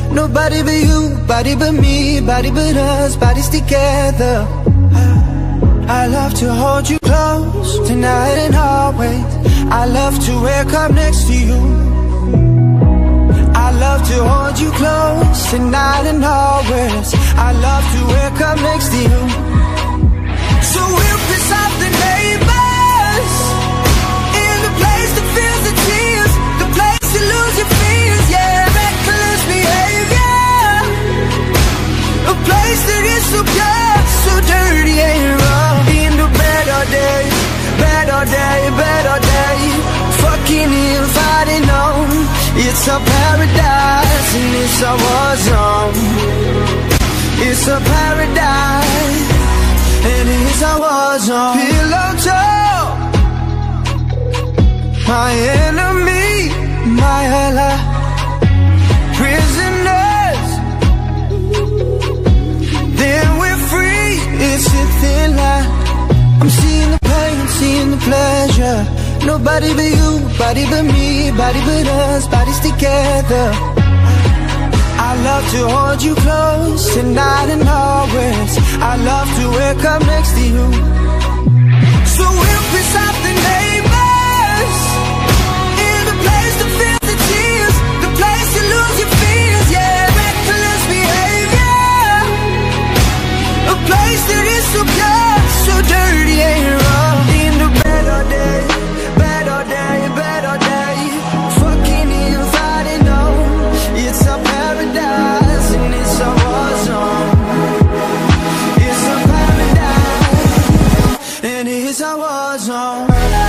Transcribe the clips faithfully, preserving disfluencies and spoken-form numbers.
Nobody but you, body but me, body but us, bodies together. I love to hold you close, tonight and always. I love to wake up next to you. I love to hold you close, tonight and always. I love to wake up next to you. So we'll piss off the neighbors, in the place that feels the tears, the place to lose your fears, yeah, reckless behavior. A place that is so pure, so dirty and raw. In the better day, better day, better day. Fucking if I didn't know, it's a paradise and it's a war zone. It's a paradise and it's a war zone. Pillowtalk, my enemy, my ally. Prisoners, then we're free. It's a thin line. I'm seeing the pain, seeing the pleasure. Nobody but you, body but me, body but us, bodies together. I love to hold you close, tonight and always. I love to wake up next to you. So we'll piss off the neighbors, in the place to feel the tears, the place to lose your fears, yeah, reckless behavior. A place that is so pure, so dirty and raw. In the better day, better day, better day. Fucking if I didn't know, it's a paradise and it's a war zone. It's a paradise and it's a war zone.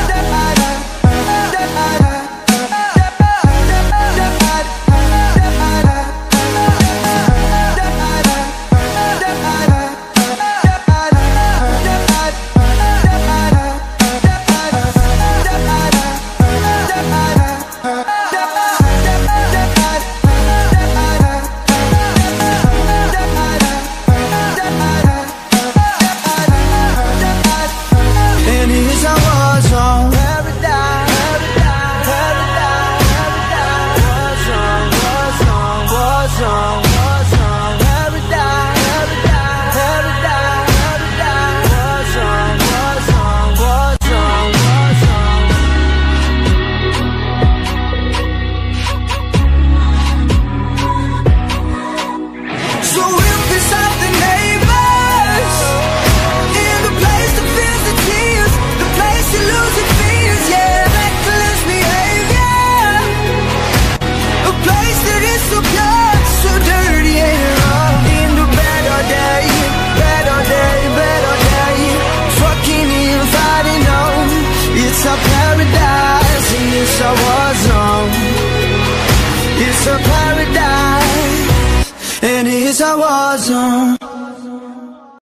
It's a paradise and it's a war zone. It's a paradise and it's a war zone.